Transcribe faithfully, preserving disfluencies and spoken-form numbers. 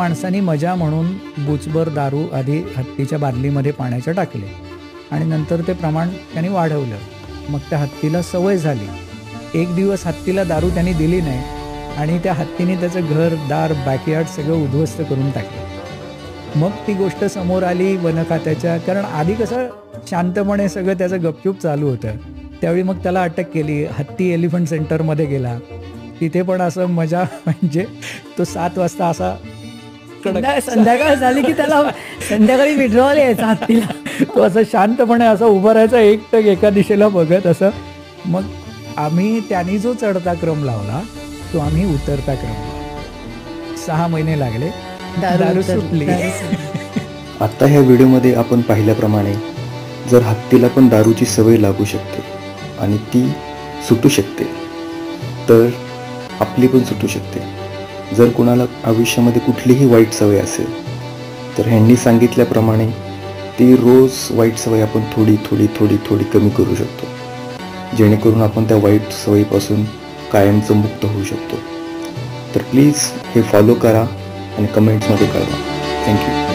माणसांनी मजा म्हणून बुचभर दारू आधी हत्तीच्या बादलीमध्ये पाण्याच्या टाकले आणि नंतर ते प्रमाण त्यांनी वाढवलं. मग त्या हत्तीला सवय झाली. एक दिवस हत्तीला दारू त्यांनी दिली नाही आणि त्या हत्तीने त्याचं घर दार बॅकयार्ड सगळं उद्ध्वस्त करून टाकलं. मग ती गोष्ट समोर आली वन खात्याच्या, कारण आधी कसं शांतपणे सगळं त्याचं गपचूप चालू होतं. त्यावेळी मग त्याला अटक केली. हत्ती एलिफंट सेंटरमध्ये गेला. तिथे पण असं मजा, म्हणजे तो सात वाजता असा संध्याकाळ झाली की त्याला संध्याकाळी विड्रॉल यायचा हत्तीला. तो असं शांतपणे असं उभं राहायचा एकटक एका दिशेला बघत असं. मग आम्ही त्यांनी जो चढता क्रम लावला तो आम्ही उतरता क्रम लावला. सहा महिने लागले, दारू सुटली. आता ह्या व्हिडिओमध्ये आपण पाहिल्याप्रमाणे जर हत्तीला पण दारूची सवय लागू शकते आणि ती सुटू शकते तर आपली पण सुटू शकते. जर कोणाला आयुष्यामध्ये कुठलीही वाईट सवय असेल तर ह्यांनी सांगितल्याप्रमाणे ती रोज वाईट सवय आपण थोडी थोडी थोडी थोडी कमी करू शकतो, जेणेकरून आपण त्या वाईट सवयीपासून कायमचं मुक्त होऊ शकतो. तर प्लीज हे फॉलो करा आणि कमेंट्समध्ये कळवा. थँक्यू.